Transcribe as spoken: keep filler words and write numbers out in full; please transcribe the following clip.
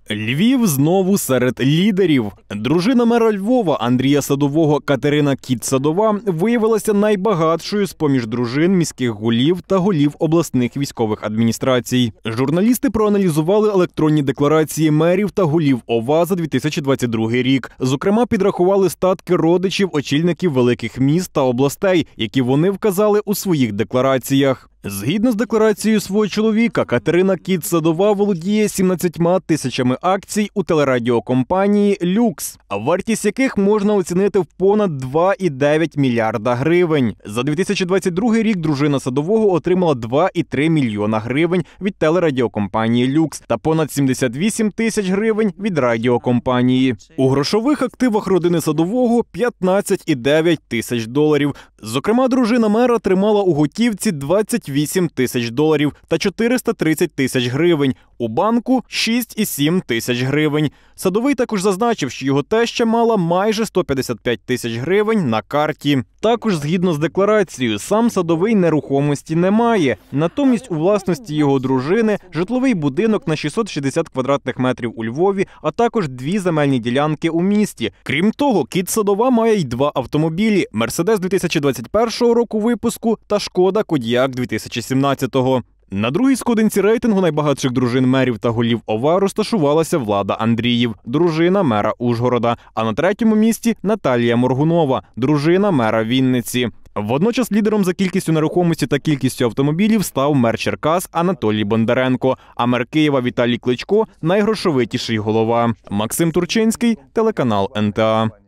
Львів знову серед лідерів. Дружина мера Львова Андрія Садового Катерина Кіт-Садова виявилася найбагатшою з-поміж дружин міських голів та голів обласних військових адміністрацій. Журналісти проаналізували електронні декларації мерів та голів ОВА за дві тисячі двадцять другий рік. Зокрема, підрахували статки родичів очільників великих міст та областей, які вони вказали у своїх деклараціях. Згідно з декларацією свого чоловіка, Катерина Кіт-Садова володіє сімнадцятьма тисячами акцій у телерадіокомпанії «Люкс», вартість яких можна оцінити в понад два і дев'ять мільярда гривень. За дві тисячі двадцять другий рік дружина Садового отримала два і три мільйона гривень від телерадіокомпанії «Люкс» та понад сімдесят вісім тисяч гривень від радіокомпанії. У грошових активах родини Садового – п'ятнадцять і дев'ять тисяч доларів. Зокрема, дружина мера тримала у готівці двадцять вісім тисяч доларів та чотириста тридцять тисяч гривень. У банку – шість і сім тисяч гривень. Садовий також зазначив, що його теща мала майже сто п'ятдесят п'ять тисяч гривень на карті. Також, згідно з декларацією, сам Садовий нерухомості не має. Натомість у власності його дружини житловий будинок на шістсот шістдесят квадратних метрів у Львові, а також дві земельні ділянки у місті. Крім того, Кіт-Садова має й два автомобілі – «Мерседес» дві тисячі двадцять першого року випуску та «Шкода Кодіак» дві тисячі сімнадцятого. На другій сходинці рейтингу найбагатших дружин мерів та голів ОВА розташувалася Влада Андріїв, дружина мера Ужгорода, а на третьому місці – Наталія Моргунова, дружина мера Вінниці. Водночас лідером за кількістю нерухомості та кількістю автомобілів став мер Черкас Анатолій Бондаренко, а мер Києва Віталій Кличко – найгрошовитіший голова. Максим Турчинський, телеканал ен те а.